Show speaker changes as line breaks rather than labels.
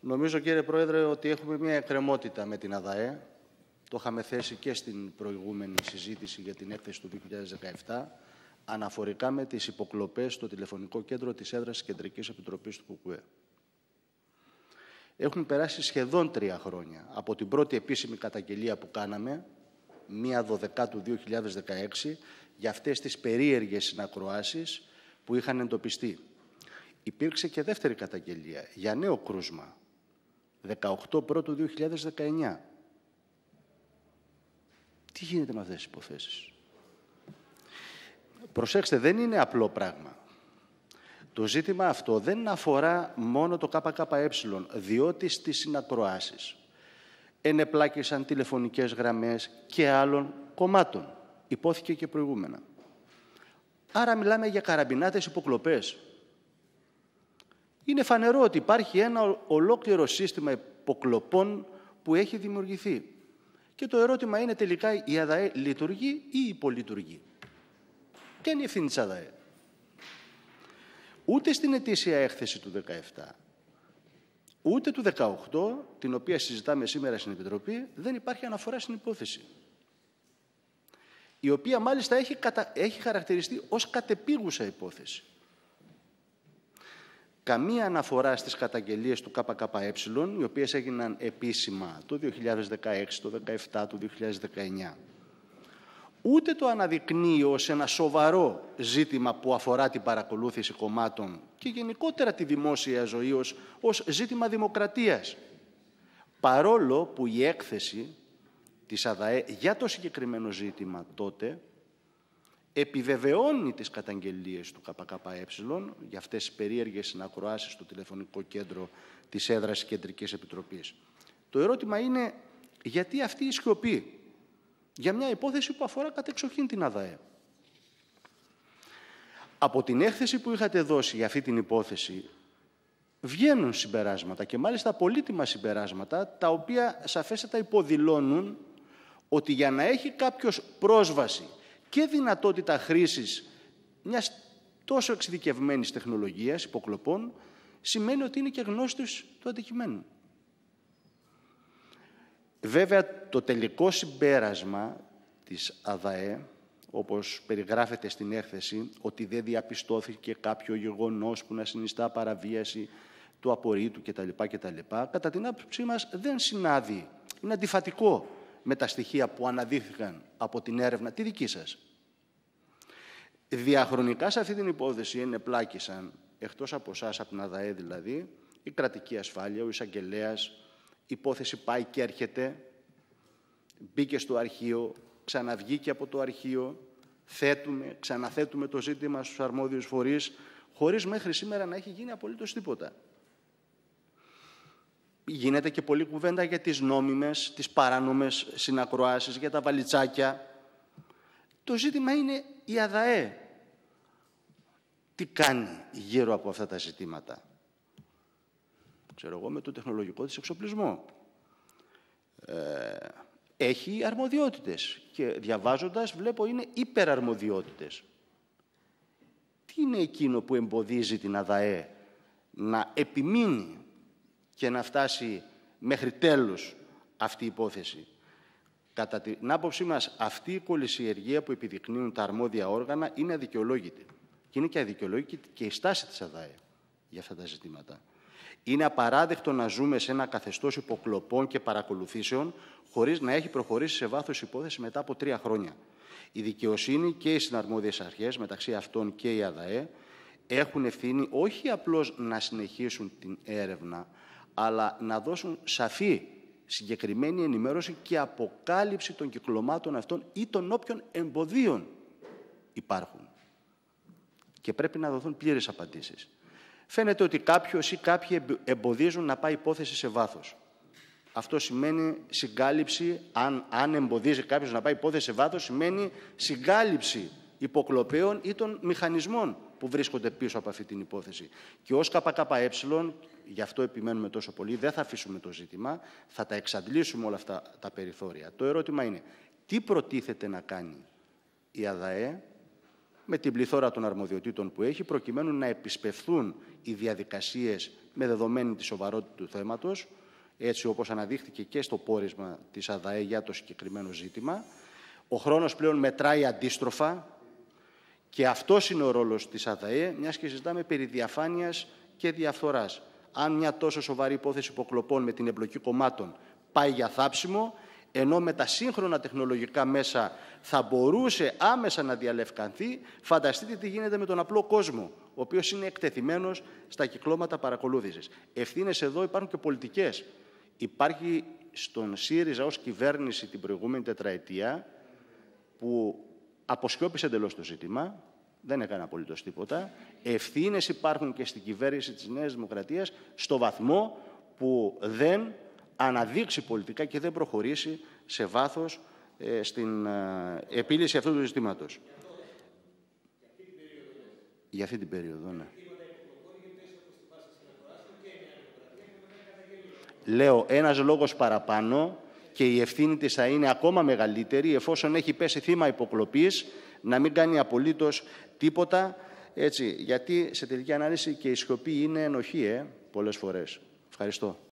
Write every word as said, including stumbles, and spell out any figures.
Νομίζω, κύριε Πρόεδρε, ότι έχουμε μια εκκρεμότητα με την ΑΔΑΕ. Το είχαμε θέσει και στην προηγούμενη συζήτηση για την έκθεση του δύο χιλιάδες δεκαεπτά, αναφορικά με τις υποκλοπές στο τηλεφωνικό κέντρο της έδρας της Κεντρικής Επιτροπής του ΚΚΕ. Έχουν περάσει σχεδόν τρία χρόνια από την πρώτη επίσημη καταγγελία που κάναμε, μία δωδεκά του δύο χιλιάδες δεκαέξι, για αυτές τις περίεργες συνακροάσεις που είχαν εντοπιστεί. Υπήρξε και δεύτερη καταγγελία για νέο κρούσμα, δεκαοκτώ πρώτου δύο χιλιάδες δεκαεννιά. Τι γίνεται με αυτές τις υποθέσεις? Προσέξτε, δεν είναι απλό πράγμα. Το ζήτημα αυτό δεν αφορά μόνο το ΚΚΕ, διότι στις συνακροάσεις ενεπλάκησαν τηλεφωνικές γραμμές και άλλων κομμάτων. Υπόθηκε και προηγούμενα. Άρα μιλάμε για καραμπινάτες υποκλοπές. Είναι φανερό ότι υπάρχει ένα ολόκληρο σύστημα υποκλοπών που έχει δημιουργηθεί. Και το ερώτημα είναι τελικά η ΑΔΑΕ λειτουργεί ή υπολειτουργεί? Ποια είναι η ευθύνη της ΑΔΑΕ? Ούτε στην ετήσια έκθεση του δεκαεπτά, ούτε του δεκαοκτώ, την οποία συζητάμε σήμερα στην Επιτροπή, δεν υπάρχει αναφορά στην υπόθεση, η οποία μάλιστα έχει, κατα... έχει χαρακτηριστεί ως κατεπίγουσα υπόθεση. Καμία αναφορά στις καταγγελίες του ΚΚΕ, οι οποίες έγιναν επίσημα το δύο χιλιάδες δεκαέξι, το δύο χιλιάδες δεκαεπτά, το δύο χιλιάδες δεκαεννιά. Ούτε το αναδεικνύει ως ένα σοβαρό ζήτημα που αφορά την παρακολούθηση κομμάτων και γενικότερα τη δημόσια ζωή ως, ως ζήτημα δημοκρατίας. Παρόλο που η έκθεση της ΑΔΑΕ για το συγκεκριμένο ζήτημα τότε επιβεβαιώνει τις καταγγελίες του ΚΚΕ για αυτές τις περίεργες συνακροάσεις στο τηλεφωνικό κέντρο της έδρας της Κεντρικής Επιτροπής. Το ερώτημα είναι γιατί αυτή η σιωπή για μια υπόθεση που αφορά κατεξοχήν την ΑΔΑΕ? Από την έκθεση που είχατε δώσει για αυτή την υπόθεση βγαίνουν συμπεράσματα και μάλιστα πολύτιμα συμπεράσματα, τα οποία σαφέστατα υποδηλώνουν ότι για να έχει κάποιος πρόσβαση και δυνατότητα χρήσης μιας τόσο εξειδικευμένης τεχνολογίας υποκλοπών, σημαίνει ότι είναι και γνώστης του αντικειμένου. Βέβαια, το τελικό συμπέρασμα της ΑΔΑΕ, όπως περιγράφεται στην έκθεση, ότι δεν διαπιστώθηκε κάποιο γεγονός που να συνιστά παραβίαση του απορρίτου κτλ. κτλ. Κατά την άποψή μας δεν συνάδει, είναι αντιφατικό με τα στοιχεία που αναδείχθηκαν από την έρευνα τη δική σας. Διαχρονικά σε αυτή την υπόθεση ενεπλάκησαν, εκτός από εσάς, από την ΑΔΑΕ δηλαδή, η κρατική ασφάλεια, ο εισαγγελέας, η υπόθεση πάει και έρχεται, μπήκε στο αρχείο, ξαναβγήκε από το αρχείο, θέτουμε, ξαναθέτουμε το ζήτημα στους αρμόδιους φορείς, χωρίς μέχρι σήμερα να έχει γίνει απολύτως τίποτα. Γίνεται και πολλή κουβέντα για τις νόμιμες, τις παράνομες συνακροάσεις, για τα βαλιτσάκια. Το ζήτημα είναι η ΑΔΑΕ. Τι κάνει γύρω από αυτά τα ζητήματα? Ξέρω εγώ, με το τεχνολογικό της εξοπλισμό. Ε, έχει αρμοδιότητες και διαβάζοντας βλέπω είναι υπεραρμοδιότητες. Τι είναι εκείνο που εμποδίζει την ΑΔΑΕ να επιμείνει και να φτάσει μέχρι τέλους αυτή η υπόθεση? Κατά την άποψή μας, αυτή η κολυσιεργία που επιδεικνύουν τα αρμόδια όργανα είναι αδικαιολόγητη. Και είναι και αδικαιολόγητη και η στάση της ΑΔΑΕ για αυτά τα ζητήματα. Είναι απαράδεκτο να ζούμε σε ένα καθεστώς υποκλοπών και παρακολουθήσεων χωρίς να έχει προχωρήσει σε βάθος υπόθεση μετά από τρία χρόνια. Η δικαιοσύνη και οι συναρμόδιες αρχές, μεταξύ αυτών και η ΑΔΑΕ, έχουν ευθύνη όχι απλώς να συνεχίσουν την έρευνα, αλλά να δώσουν σαφή, συγκεκριμένη ενημέρωση και αποκάλυψη των κυκλωμάτων αυτών ή των όποιων εμποδίων υπάρχουν. Και πρέπει να δοθούν πλήρες απαντήσεις. Φαίνεται ότι κάποιος ή κάποιοι εμποδίζουν να πάει υπόθεση σε βάθος. Αυτό σημαίνει συγκάλυψη, αν, αν εμποδίζει κάποιος να πάει υπόθεση σε βάθος, σημαίνει συγκάλυψη υποκλοπέων ή των μηχανισμών που βρίσκονται πίσω από αυτή την υπόθεση. Και ως ΚΚΕ, γι' αυτό επιμένουμε τόσο πολύ, δεν θα αφήσουμε το ζήτημα, θα τα εξαντλήσουμε όλα αυτά τα περιθώρια. Το ερώτημα είναι, τι προτίθεται να κάνει η ΑΔΑΕ με την πληθώρα των αρμοδιοτήτων που έχει, προκειμένου να επισπευθούν οι διαδικασίες με δεδομένη τη σοβαρότητα του θέματος, έτσι όπως αναδείχθηκε και στο πόρισμα της ΑΔΑΕ για το συγκεκριμένο ζήτημα. Ο χρόνος πλέον μετράει αντίστροφα και αυτός είναι ο ρόλος της ΑΔΑΕ, μιας και συζητάμε περί διαφάνειας και διαφθοράς. Αν μια τόσο σοβαρή υπόθεση υποκλοπών με την εμπλοκή κομμάτων πάει για θάψιμο, ενώ με τα σύγχρονα τεχνολογικά μέσα θα μπορούσε άμεσα να διαλευκανθεί, φανταστείτε τι γίνεται με τον απλό κόσμο, ο οποίος είναι εκτεθειμένος στα κυκλώματα παρακολούθησης. Ευθύνες εδώ υπάρχουν και πολιτικές. Υπάρχει στον ΣΥΡΙΖΑ ως κυβέρνηση την προηγούμενη τετραετία που αποσκιώπησε εντελώς το ζήτημα, δεν έκανε απολύτως τίποτα. Ευθύνες υπάρχουν και στην κυβέρνηση της Νέας Δημοκρατίας στο βαθμό που δεν αναδείξει πολιτικά και δεν προχωρήσει σε βάθος ε, στην ε, επίλυση αυτού του ζητήματος. Για αυτή την περίοδο, ναι. Λέω, ένας λόγος παραπάνω και η ευθύνη της θα είναι ακόμα μεγαλύτερη εφόσον έχει πέσει θύμα υποκλοπής, να μην κάνει απολύτως τίποτα, έτσι, γιατί σε τελική ανάλυση και η σιωπή είναι ενοχή, ε, πολλές φορές. Ευχαριστώ.